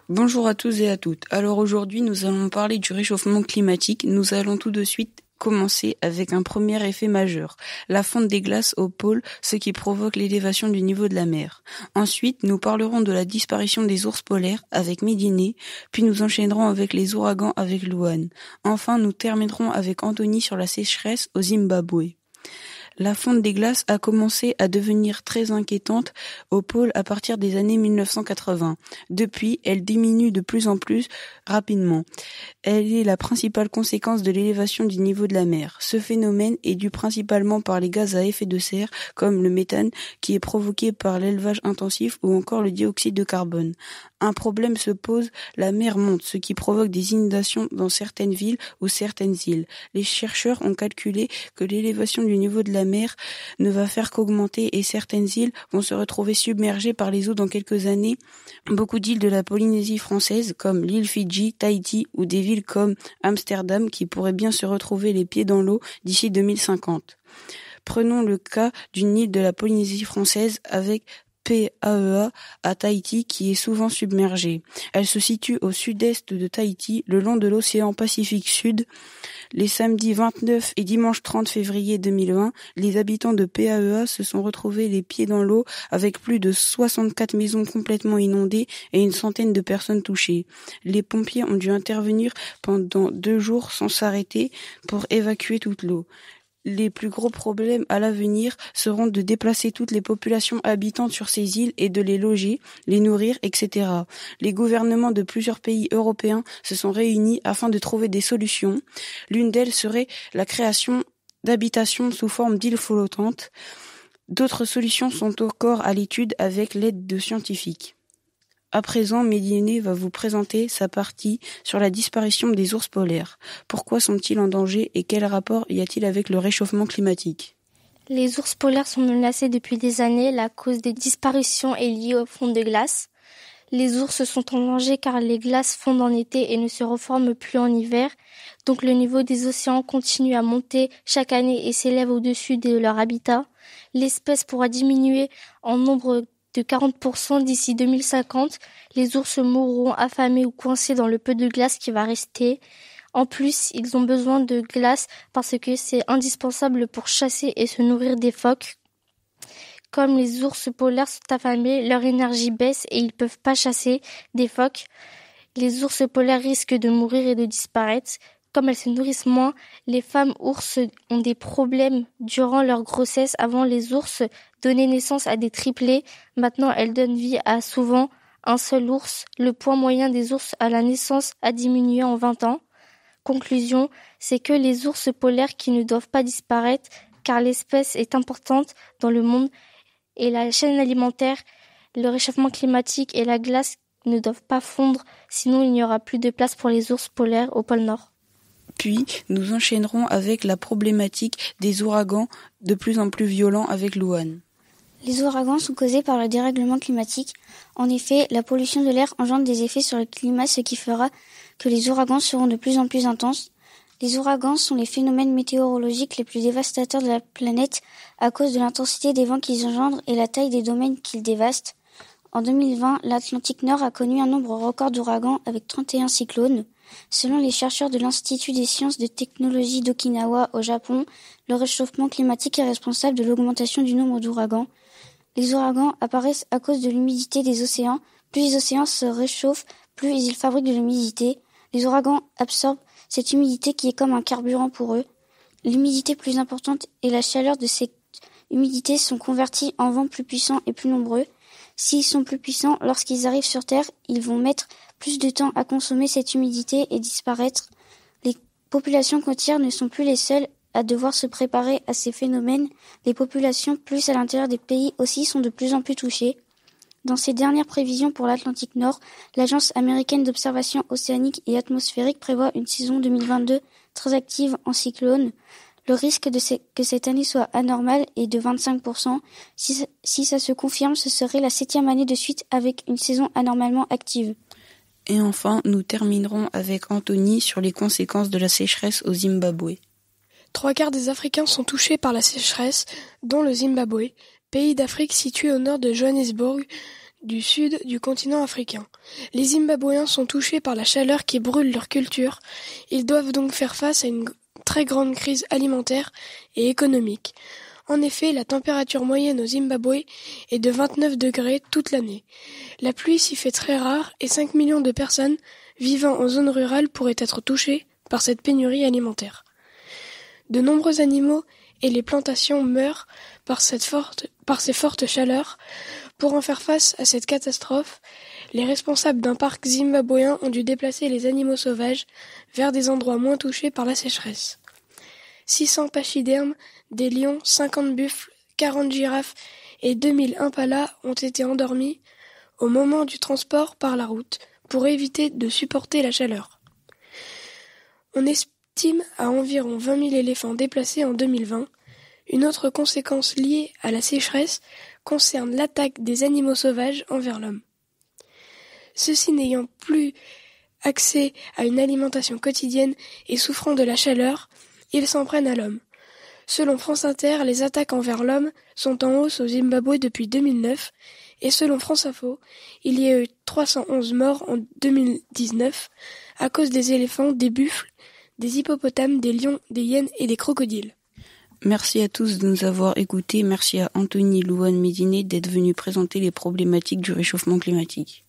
Bonjour à tous et à toutes. Alors aujourd'hui, nous allons parler du réchauffement climatique. Nous allons tout de suite commencer avec un premier effet majeur, la fonte des glaces au pôle, ce qui provoque l'élévation du niveau de la mer. Ensuite, nous parlerons de la disparition des ours polaires avec Médiné, puis nous enchaînerons avec les ouragans avec Luan. Enfin, nous terminerons avec Anthony sur la sécheresse au Zimbabwe. La fonte des glaces a commencé à devenir très inquiétante au pôle à partir des années 1980. Depuis, elle diminue de plus en plus rapidement. Elle est la principale conséquence de l'élévation du niveau de la mer. Ce phénomène est dû principalement par les gaz à effet de serre, comme le méthane, qui est provoqué par l'élevage intensif ou encore le dioxyde de carbone. Un problème se pose, la mer monte, ce qui provoque des inondations dans certaines villes ou certaines îles. Les chercheurs ont calculé que l'élévation du niveau de la mer ne va faire qu'augmenter et certaines îles vont se retrouver submergées par les eaux dans quelques années. Beaucoup d'îles de la Polynésie française, comme l'île Fidji, Tahiti ou des villes comme Amsterdam, qui pourraient bien se retrouver les pieds dans l'eau d'ici 2050. Prenons le cas d'une île de la Polynésie française avec PAEA à Tahiti qui est souvent submergée. Elle se situe au sud-est de Tahiti, le long de l'océan Pacifique Sud. Les samedis 29 et dimanche 30 février 2020, les habitants de PAEA se sont retrouvés les pieds dans l'eau avec plus de 64 maisons complètement inondées et une centaine de personnes touchées. Les pompiers ont dû intervenir pendant 2 jours sans s'arrêter pour évacuer toute l'eau. Les plus gros problèmes à l'avenir seront de déplacer toutes les populations habitantes sur ces îles et de les loger, les nourrir, etc. Les gouvernements de plusieurs pays européens se sont réunis afin de trouver des solutions. L'une d'elles serait la création d'habitations sous forme d'îles flottantes. D'autres solutions sont encore à l'étude avec l'aide de scientifiques. À présent, Médiné va vous présenter sa partie sur la disparition des ours polaires. Pourquoi sont-ils en danger et quel rapport y a-t-il avec le réchauffement climatique ? Les ours polaires sont menacés depuis des années. La cause des disparitions est liée aux fontes de glace. Les ours sont en danger car les glaces fondent en été et ne se reforment plus en hiver. Donc le niveau des océans continue à monter chaque année et s'élève au-dessus de leur habitat. L'espèce pourra diminuer en nombre de 40% d'ici 2050, les ours mourront affamés ou coincés dans le peu de glace qui va rester. En plus, ils ont besoin de glace parce que c'est indispensable pour chasser et se nourrir des phoques. Comme les ours polaires sont affamés, leur énergie baisse et ils peuvent pas chasser des phoques. Les ours polaires risquent de mourir et de disparaître. Comme elles se nourrissent moins, les femmes ours ont des problèmes durant leur grossesse. Avant, les ours donnaient naissance à des triplés. Maintenant, elles donnent vie à souvent un seul ours. Le poids moyen des ours à la naissance a diminué en 20 ans. Conclusion, c'est que les ours polaires qui ne doivent pas disparaître car l'espèce est importante dans le monde et la chaîne alimentaire, le réchauffement climatique et la glace ne doivent pas fondre, sinon il n'y aura plus de place pour les ours polaires au pôle Nord. Puis, nous enchaînerons avec la problématique des ouragans de plus en plus violents avec Luan. Les ouragans sont causés par le dérèglement climatique. En effet, la pollution de l'air engendre des effets sur le climat, ce qui fera que les ouragans seront de plus en plus intenses. Les ouragans sont les phénomènes météorologiques les plus dévastateurs de la planète à cause de l'intensité des vents qu'ils engendrent et la taille des domaines qu'ils dévastent. En 2020, l'Atlantique Nord a connu un nombre record d'ouragans avec 31 cyclones. Selon les chercheurs de l'Institut des sciences de technologie d'Okinawa au Japon, le réchauffement climatique est responsable de l'augmentation du nombre d'ouragans. Les ouragans apparaissent à cause de l'humidité des océans. Plus les océans se réchauffent, plus ils fabriquent de l'humidité. Les ouragans absorbent cette humidité qui est comme un carburant pour eux. L'humidité plus importante et la chaleur de cette humidité sont convertis en vents plus puissants et plus nombreux. S'ils sont plus puissants, lorsqu'ils arrivent sur Terre, ils vont mettre plus de temps à consommer cette humidité et disparaître. Les populations côtières ne sont plus les seules à devoir se préparer à ces phénomènes. Les populations plus à l'intérieur des pays aussi sont de plus en plus touchées. Dans ses dernières prévisions pour l'Atlantique Nord, l'Agence américaine d'observation océanique et atmosphérique prévoit une saison 2022 très active en cyclone. Le risque que cette année soit anormale est de 25%. Si ça se confirme, ce serait la 7e année de suite avec une saison anormalement active. Et enfin, nous terminerons avec Anthony sur les conséquences de la sécheresse au Zimbabwe. 3/4 des Africains sont touchés par la sécheresse, dont le Zimbabwe, pays d'Afrique situé au nord de Johannesburg, du sud du continent africain. Les Zimbabwéens sont touchés par la chaleur qui brûle leur culture. Ils doivent donc faire face à une très grande crise alimentaire et économique. En effet, la température moyenne au Zimbabwe est de 29 degrés toute l'année. La pluie s'y fait très rare et 5 millions de personnes vivant en zone rurale pourraient être touchées par cette pénurie alimentaire. De nombreux animaux et les plantations meurent par ces fortes chaleurs. Pour en faire face à cette catastrophe, les responsables d'un parc zimbabwéen ont dû déplacer les animaux sauvages vers des endroits moins touchés par la sécheresse. 600 pachydermes, des lions, 50 buffles, 40 girafes et 2000 impalas ont été endormis au moment du transport par la route pour éviter de supporter la chaleur. On estime à environ 20 000 éléphants déplacés en 2020. Une autre conséquence liée à la sécheresse concerne l'attaque des animaux sauvages envers l'homme. Ceux-ci n'ayant plus accès à une alimentation quotidienne et souffrant de la chaleur, ils s'en prennent à l'homme. Selon France Inter, les attaques envers l'homme sont en hausse au Zimbabwe depuis 2009 et selon France Info, il y a eu 311 morts en 2019 à cause des éléphants, des buffles, des hippopotames, des lions, des hyènes et des crocodiles. Merci à tous de nous avoir écoutés. Merci à Anthony Louane-Médinet d'être venu présenter les problématiques du réchauffement climatique.